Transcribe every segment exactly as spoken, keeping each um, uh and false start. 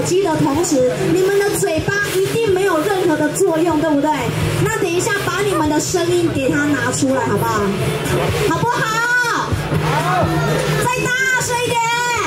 机的同时，你们的嘴巴一定没有任何的作用，对不对？那等一下把你们的声音给它拿出来，好不好？好不好？好。再大声一点。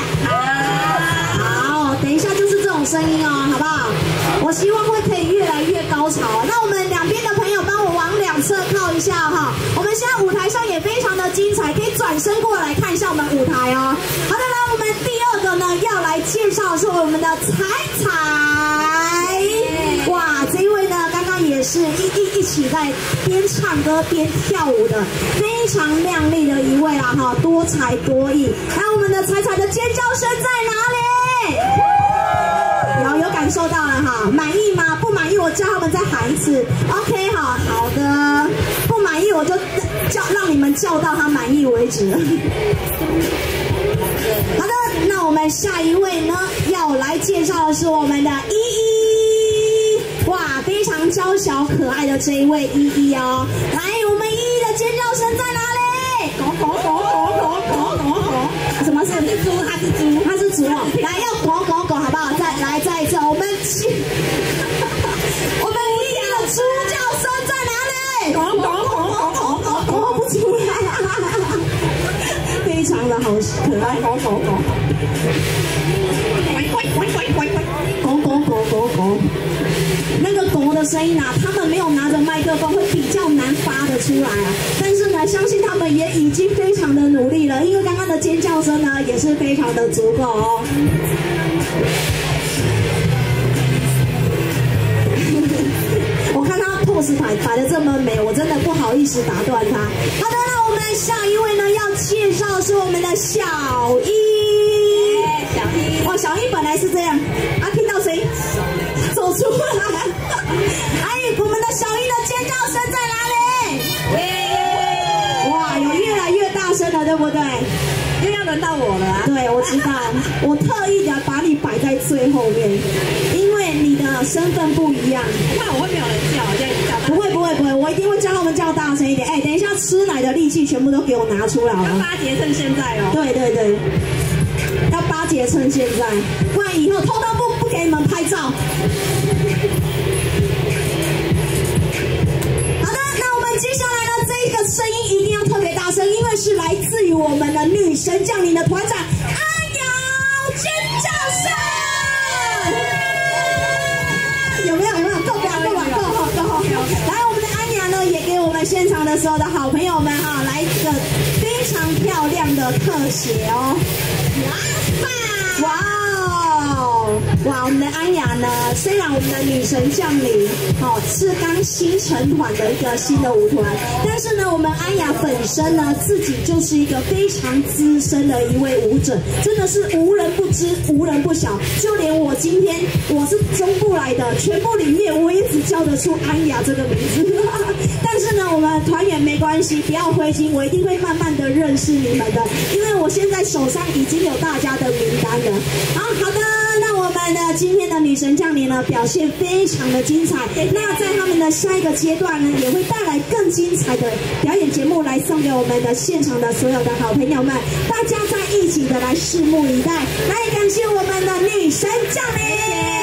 好。好，等一下就是这种声音哦，好不好？我希望会可以越来越高潮。那我们两边的朋友帮我往两侧靠一下哈。我们现在舞台上也非常的精彩，可以转身过来看一下我们舞台哦。好的，来我们第二个呢要来介绍的是我们的彩彩。哇，这一位呢刚刚也是一一一起在边唱歌边跳舞的，非常亮丽的一位啦哈，多才多艺。来，我们的彩彩的尖叫声在哪里？有有感受到了哈，满意吗？不满意我叫他们再喊一次 ，OK 哈，好的，不满意我就叫让你们叫到他满意为止。好的，那我们下一位呢要来介绍的是我们的依依，哇，非常娇小可爱的这一位依依哦，来，我们依依的尖叫声在哪里？狗狗狗狗狗狗狗狗，什么是猪？它是猪，它是猪哦，来要狗狗狗好不好？再来再一次，我们我们依依的猪叫声在哪里？狗狗狗狗狗狗狗不出来，非常的好可爱，狗狗狗，乖乖乖乖乖乖，狗狗狗狗狗。那个狗的声音啊，他们没有拿着麦克风，会比较难发得出来啊。但是呢，相信他们也已经非常的努力了，因为刚刚的尖叫声呢，也是非常的足够哦。我看他 pose 摆摆的这么美，我真的不好意思打断他。好的，那我们下一位呢，要介绍的是我们的小一。小一，哇，小一本来是这样，啊，听到谁走出来？哎，我们的小一的尖叫声在哪里？哇，有越来越大声了，对不对？又要轮到我了啊！对，我知道，我特意的把你摆在最后面，因为你的身份不一样。我怕我会没有人叫，这样叫。不会不会不会，我一定会叫他们叫大声一点。哎，等一下吃奶的力气全部都给我拿出来了。要巴结趁现在哦。对对对，要巴结趁现在，不然以后偷偷不不给你们拍照。接下来呢，这个声音一定要特别大声，因为是来自于我们的女神降临的团长阿瑶，尖叫声！有没有？有没有？够不够？够吧？够好，够好！来，我们的安雅呢，也给我们现场的所有的好朋友们哈，来一个非常漂亮的特写哦！哇塞！哇！哇，我们的安雅呢，虽然我们的女神降临，哦，是刚新成团的一个新的舞团，但是呢，我们安雅本身呢，自己就是一个非常资深的一位舞者，真的是无人不知，无人不晓。就连我今天我是中部来的，全部里面我也只叫得出安雅这个名字。但是呢，我们团员没关系，不要灰心，我一定会慢慢的认识你们的，因为我现在手上已经有大家的名单了。好，好的。那我们的今天的女神降临呢，表现非常的精彩。那在他们的下一个阶段呢，也会带来更精彩的表演节目来送给我们的现场的所有的好朋友们，大家再一起的来拭目以待。来，感谢我们的女神降临。